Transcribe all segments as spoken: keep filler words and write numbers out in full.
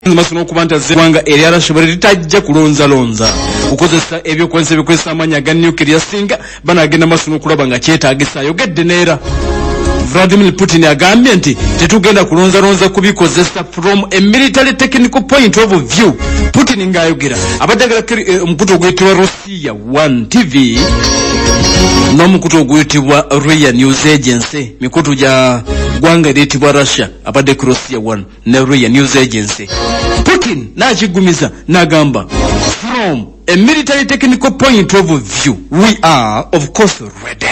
Masono kubanta zewanga eri arashobora litajja kulonza lonza ukozesa ebyo kwense bikwesa amanya ga nuclear singa banagenda masono kulaba nga kyetaagisa yogedde neera Vladimir Putin agambye nti tetugenda kulonza lonza kubikozesa from a military technical point of view. Putin ngayogera abadagala omukutu oguyitibwa Russia one T V n'omukutu oguyitibwa Ria News Agency mikutu gya gwanga lyitibwa Russia abadde ku Russia one ne Ria News Agency. Putin nakigumiza nagamba from a military technical point of view we are of course ready.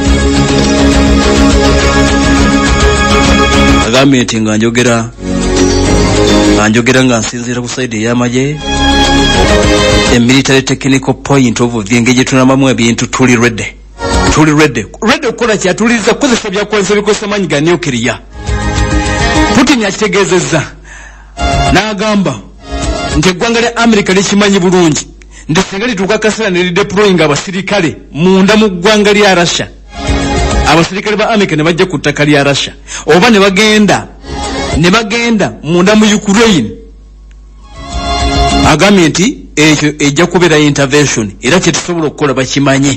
Agambye nti nga njogera nga njogera nga nsinziira ku side y'amagye a military technical point of view engeri tunamamu ebintu tuli ready tuli ready ready okukola kyatuliza kukozesa byakozesa bikozesa maanyi ga nuclear. Putin akitegeezezza n'agamba nti eggwanga lya America likimanyi bulungi nti singa lituuka kaseera ne lideployinga abasirikale munda mu ggwanga lya Russia abasirikale ba America ne bajja ku ttaka lya Russia oba ne bagenda ne bagenda munda mu Ukraine agambye nti ekyo ejja kubeera intervention era kyetusobola okukola bakimanye.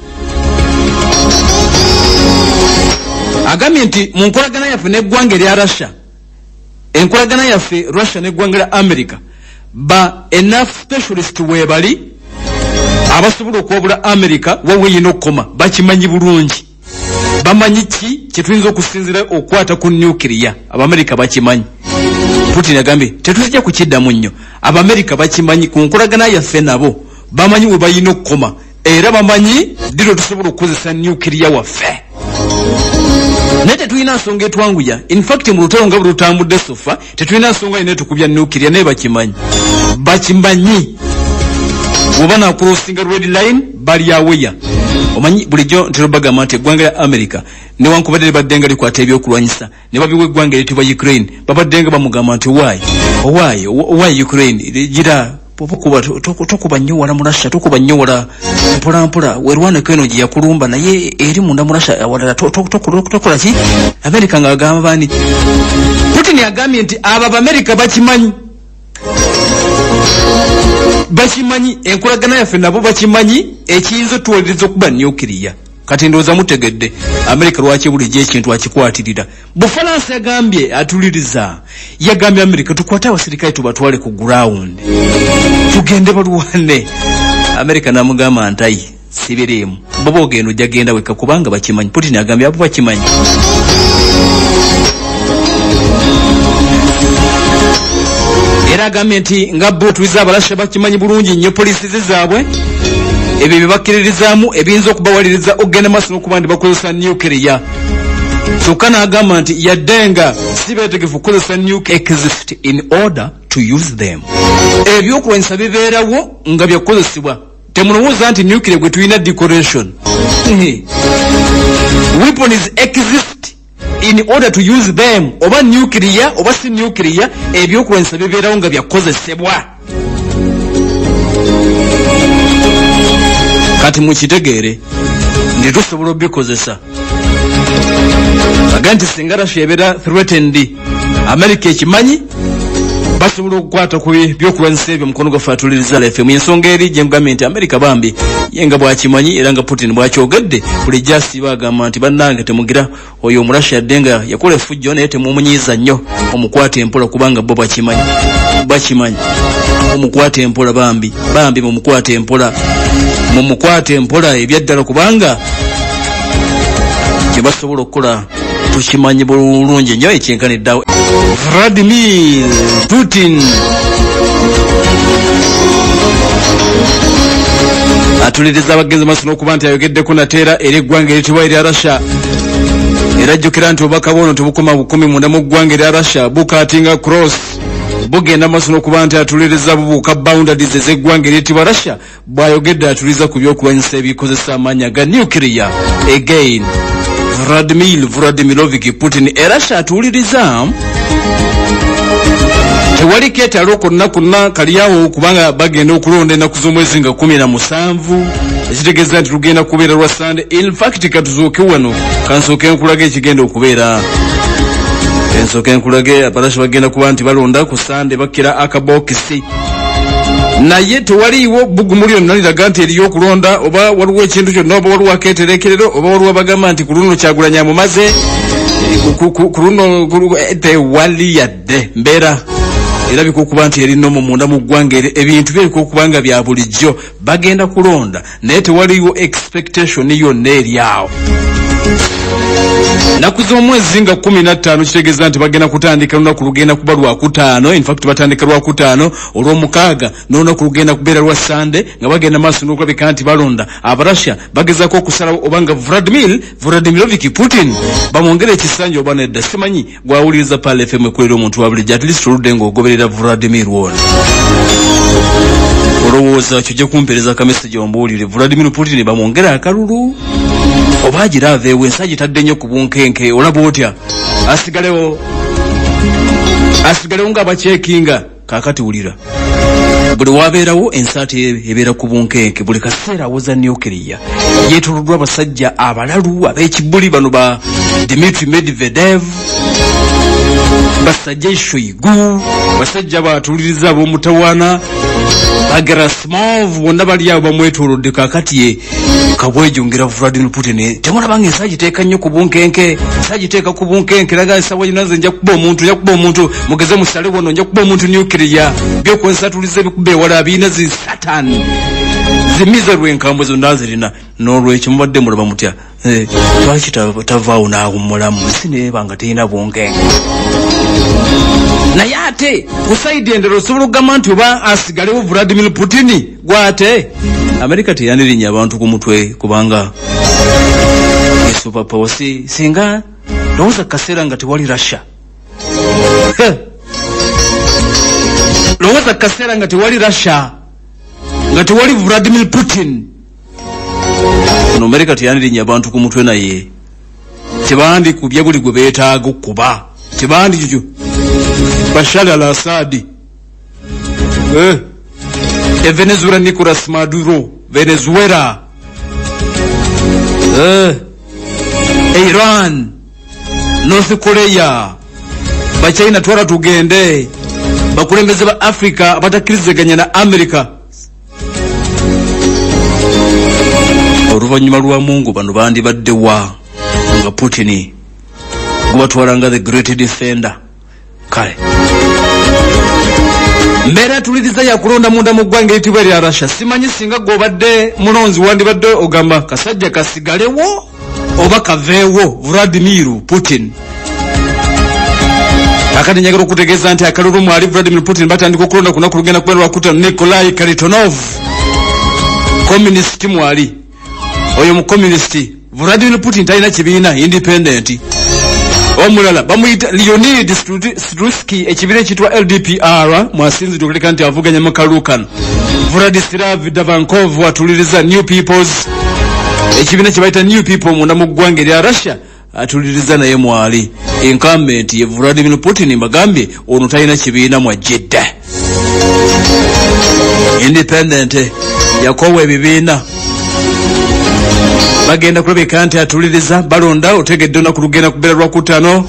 Agambye nti mu nkolagana yaffe n'eggwanga lya Russia enkolagana yaffe Russia n'eggwanga lya America ba enough specialist webali abasobola okwabula America wawe yino koma bakimanyi bulungi bamanyi ki kyetuyinza okusinzira okwata ku nuclear Abamerika bakimanyi. Putin agambye tetujja kukiddamu nnyo Abamerika bakimanyi ku nkolagana yaffe nabo bamanyi we bayina okukoma era bamanyi diro tusobola okukozesa nuclear waffe naye tetulina nsonga etwanguya. In fact mu lutalo nga bulutambudde sofa tetulina nsonga ine tukubya nuclear naye bakimanyi bakimanyi oba nakurosinga red line bali aweya omanyi bulijjo ntero bagamba nti eggwanga lya America newankubadde libaddenga likwata ebyokulwanyisa ne babiwa eggwanga eryitibwa Ukraine babaddenga bamugamba nti why why why Ukraine gira popokuba tokuba nnyo wala mu Russia tokuba nnyo wala mpola mpola werwaneko eno gye yakulumba naye eri munda mu Russia wala tokola ki America ng'agamba bani. Putin agambye nti aba America bakimanyi bakimanyi enkolagana yaffe nabo bakimanyi ekiyinza tuwaliriza okuba nuclear. Kati ndowooza mutegedde America lwaki bulijjo ekintu akikwatirira. Bufalansa yagambye atuliriza yagambye America tukwate abasirikale tubatwale ku ground tugende balwane. America namugamba ntayi sibirimu bobo ogendo jagenda weka kubanga bakimanyi. Putin agambye abo bakimanyi. Era agambye nti nga bo tuliza abalasha bakimanyi bulungi nnyo polisi zizaabwe ebyo bibakiririzaamu ebiyinza okubawaliriza ogenda maaso n'okuba nti bakozesa nuclear. Kyokka n'agamba nti yaddenga si beetegefu kukozesa nuclear exist in order to use them. Ebyokulwanyisa bibeerawo nga byakozesebwa temulowooza nti nuclear gwe tulina decoration. Weapons exist in order to use them oba nuclear oba si nuclear ebyokulwanyisa bibeerawo nga byakozesebwa. Kati mukitegeere ndi tusobola obikozesa aga nti singa Russia ebeera threatened America ekimanyi basobola okukwata ku byokulwanyisa ebyo mukono gwa fatuliriza F M. Ensonga eri gye mugambye nti America bambi yenga bwakimanyi era nga Putin bwakyogedde buli jasi bagamba nti bannange temugira oyo mu Russia denga yakola effujjo naye temumunyiiza nnyo omukwate empola kubanga bo bakimanyi bakimanyi omukwate empola bambi bambi mumukwate empola mumukwate empola ebyaddala kubanga kye basobola okukola tukimanyi bulungi nnyo ekyenkaniddawo. Vladimir Putin atuliriza abagenzi maaso n'okuba nti ayogeddeko nateera eri eggwanga eritibwa erya Russia era ajjukira nti obubaka bwono tebukoma bukumi munda mu ggwanga erya Russia bukatinga cross bugenda maaso n'okuba nti atuliriza bubuuka boundaries ez'eggwanga eryitibwa Russia bw'ayogedde atuliriza ku byokulwanyisa ebikozesa amaanyi ga nuclear. Again Vladimir Vladimirovich Putin era Russia atuliriza tewali keetalo konna konna kaliyawo kubanga bagenda okulonda ennaku z'omwezi nga kumi na musanvu ekitegeeza nti lugenda kubeera lwa Sunday. In fact katuzooke wano kansooke nkulaga ekigenda okubeera ensooka enkulage abalasha bagenda kuba nti balonda ku Sande bakira akabokisi naye tewaliiwo bbugumu lyonna liraga nti eriyo okulonda oba waliwo ekintu kyonna oba waliwo akeeterekerero oba waliwo bagamba nti ku luno Kyagulanyi amumaze ku luno tewali yadde mbeera erabika okuba nti erina mu munda mu ggwanga ebintu byerika okuba nga bya bulijjo bagenda kulonda naye tewaliwo expectation yonna eri awo. Naku z'omwezi nga kumi na ttaano kitegeeza nti bagenda kutandika lunaku lugenda kuba lwakutaano, in fact batandika lwakutaano olw'omukaaga n'olunaku lugenda kubeera lwa Sande nga bagenda maaso n'okulabika nti balonda. Abarasha bagezaako okusalawo obanga Vladimir Vladimirovich Putin bamwongere ekisanja oba nedda. Simanyi gwawuliriza Pal F M ekulera omuntu wa bulijjo at least oludde ng'ogoberera Vladimir wona. Olowooza kijja kumpereza ka message ombuulire Vladimir Putin bamwongera akalulu oba agirava ewe ensi agitadde nnyo ku bunkenke olaba otya asigalewo asigalewo nga bacekinga kaakati wulira buli wabeerawo ensi ate ebeera ku bunkenke buli kaseera awoza nuclear yeetoloddwa abasajja abalalu ab'ekibuli bano ba Dmitry Medvedev basajja Shoigu basajja baatuliriza ab'omutawaana Gerasimov bonna bali abo bamwetoolodde kaakati ye kabwejungira Vladimir Putin temulaba nga agiteeka nnyo ku bunkenke agiteeka ku bunkenke laga esawa yinaze nja kuba omuntu nja kuba omuntu mugeze musale bono nja kuba omuntu nuclear by'okwensatuliza ebikubba ewala abiina zi Satan zimiza lwenkambwe zonna zirina n'olwekyo mubadde mulaba mutya lwaki tavaawo n'awummulamu sineeba nga terina bunkenke naye ate ku saidi endala osobola okugamba nti oba asigalewo Vladimir Putin gwate Amerika teyandirinya abantu ku mutwe kubanga super power si singa lowooza kaseera nga tewali Russia lowooza kaseera nga tewali Russia nga tewali Vladimir Putin no Amerika teyandirinya abantu ku mutwe naye tebandi kubye buli gwe beetaaga okuba tebandi juju Bashar al-Assad eh e Venezuela Nicolas Maduro Venezuela eh Iran North Korea ba China twara tugende bakulembeze ba Africa abatakkirizaganya na America oluvanyuma lwa Mungu bano bandi baddewa nga Putin gubatwalanga the great defender kale mbera tuliriza ya kulonda munda mu ggwanga etibwa lya Russia simanyi singa gobadde mulonzi wandibadde ogamba kasajja kasigalewo oba kaveewo Vladimir Putin akati nyagala okutegeeza nti akalulu mwali Vladimir Putin batandika okulonda kunaku lugenda kubeera lwakutaano Nikolai Kharitonov communist mwali oyo mu communist Vladimir Putin talina kibiina independent omulala bamuyita Leonid Strutsky ekibira ekitwa L D P R mwasinzi dokuleka nti avuganya makalukan Vladislav Davankov atuliriza New People's ekibina kibaita New People munda mu ggwanga lya Russia atuliriza naye mwali incumbent ye Vladimir Putin mbagambye ono talina kibiina mwa Jeddah independent yakowa ebibiina bagenda kulabika nti atuliriza balonda otegedde olunaku lugenda kubeera lwakutaano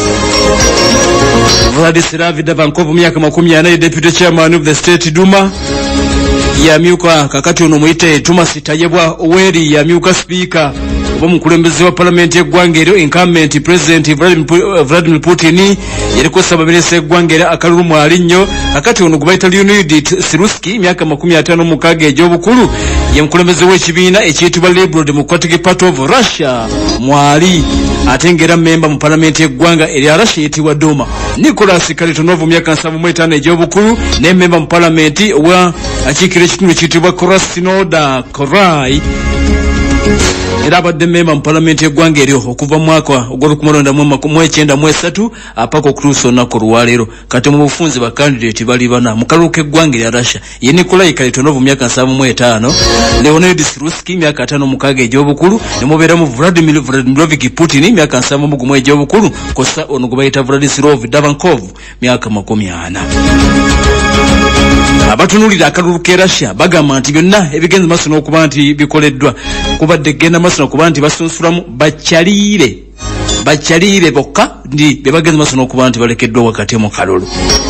Vladislav Davankov myaka makumi ana ye deputy chairman of the state Duma yamyuka kakati ono muyite Thomas Tayebwa Oweri yamyuka speaker oba mukulembeze wa parliament y'eggwanga eryo incumbent president Vladimir Putin yaliko sabamiresa eggwanga era akalulu mwali nnyo kakati ono gubayita Leonid Strutsky myaka makumi ataano mukaaga egy'obukulu ye mukulembeze w'ekibiina ekiyitibwa Liberal Democratic Party of Russia mwali ate ng'era memba mu parliament y'eggwanga erya Russia eyitibwa Duma. Nicolas Kharitonov myaka nsanvu mu etaano egy'obukulu ne memba mu parliament wa akiikira ekitundu ekiyitibwa Krasnodar Krai era abadde memba mu parliament y'eggwanga eryo okuva mu mwaka ogw'olukumi lwenda mu ekyenda mu esatu apaka okutuusa olunaku olwaleero kati mu bufunze ba candidate bali bana mu kalulu k'eggwanga erya Russia ye Nikolai Kharitonov myaka nsanvu mu etaano Leonid Strutsky myaka ataano mukaaga egy'obukulu ne mubeeramu Vladimir Vladimirovich Putin myaka nsanvu mu gumu egy'obukulu kosa ono gwe bayita Vladislav Davankov myaka makumi ana. Abatunulira akalulu k'e Russia bagamba nti byonna ebigenze maaso n'okuba nti bikoleddwa kubadde genda maaso n'okuba nti basunsulamu bakyaliire bakyaliire bokka ndi be bagenze maso n'okuba nti balekeddwa wakati mu kalulu.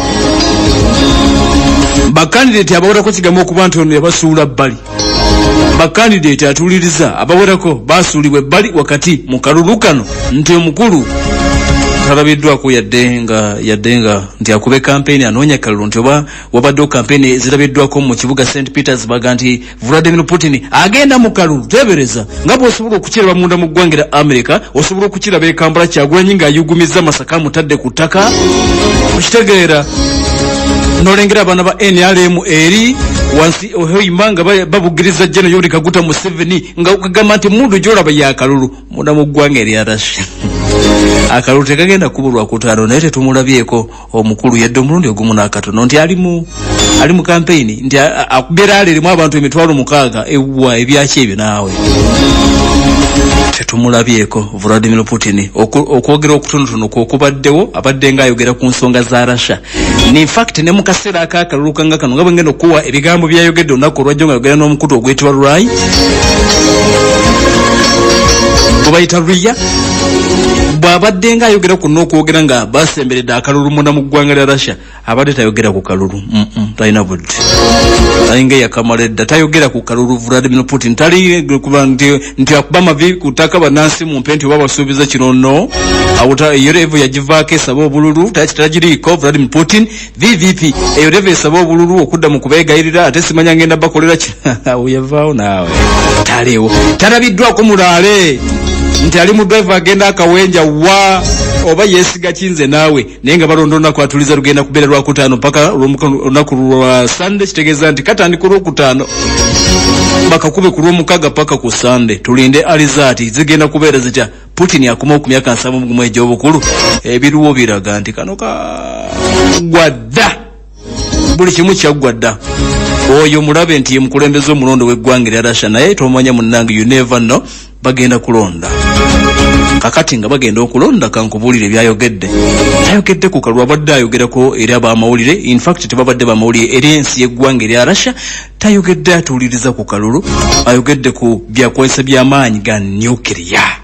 Bakandidate abawerako kigambo okuba nti ono yabasuula bbali. Bakandidate atuuliriza abawerako basuulibwa ebbali wakati mu kalulu kano nti omukulu talabiddwako yadde nga yadde nga nti akube campaign anoonya kalulu nti oba wabaddewo campaign zirabiddwako mu kibuga Saint Petersburg nti Vladimir Putin agenda mu kalulu. Tebereza nga bw'osobola okukiraba munda mu ggwanga lya America, osobola okukiraba e Kampala Kyagulanyi ng'ayugumizza Masaka mutadde ku ttaka. Okitegeera n'olengera abaana ba N R M eri wansi ohoyimba nga babugiriza General Yoweri Kaguta Museveni nga okagamba nti mundu gy'olaba y'akalulu munda mu ggwanga erya Russia. Akalulu tekagenda kubulwa kutaano naye tetumulabyeko omukulu yadde omulundi ogumu n'akatono nti ali mu ali mu campaign nti akubeera alirimu abantu emitwalo mukaaga ewa ebyaki ebyo naawe tetumulabyeko Vladimir Putin okwogera okutonotono kwokubaddewo abadde nga ayogera ku nsonga za Russia. In fact ne mu kaseera ak'akalulu kanga kano nga bwe ngenda okuwa ebigambo byayogedde olunaku olwajjo nga ayogera n'omukutu ogwetibwa Rai obayita Ria bw'abadde nga ayogera ku n'okwogera nga basemberedde akalulu munda mu ggwanga lya Russia abadde tayogera ku kalulu talina budde ayinga yakamaledda tayogera ku kalulu. Vladimir Putin tali kuba nti nti akuba amavi ku ttaka bannansi mu mpenti oba basuubiza kino nno awuta eyo revo yagivaako esaba obululu takitagiriiko Vladimir Putin V V P eyo revo esaba obululu okudda mu kubeegayirira ate simanya ngenda bakolera kino yavaawo naawe taliwo talabiddwako mulaale nti ali mu drive agenda akawenja wa oba yesiga kinze naawe naye nga balonda olunaku atuliza lugenda kubeera lwakutaano paka olunaku lwa Sunday kitegeeza nti katandika olwokutaano bakakube ku lwomukaaga paka ku Sunday tulinde alizaati zigenda kubeera zitya. Putin akuma ku myaka nsavu mu egy'obukulu ebiruwo biraga nti kano ka gwadda buli kimu kyaggwadda. Oyo mulabe nti ye mukulembeze omulondo w'eggwanga lya Russia naye tomanya munnange you never know bagenda kulonda kakati nga bagenda okulonda kankubuulire byayogedde ayogedde ku kalulu abadde ayogerako eri abamawulire. In fact tebabadde bamawulire eri ensi y'eggwanga erya Russia tayogedde atuuliriza ku kalulu ayogedde ku byakwesa by'amaanyi ga nuclear.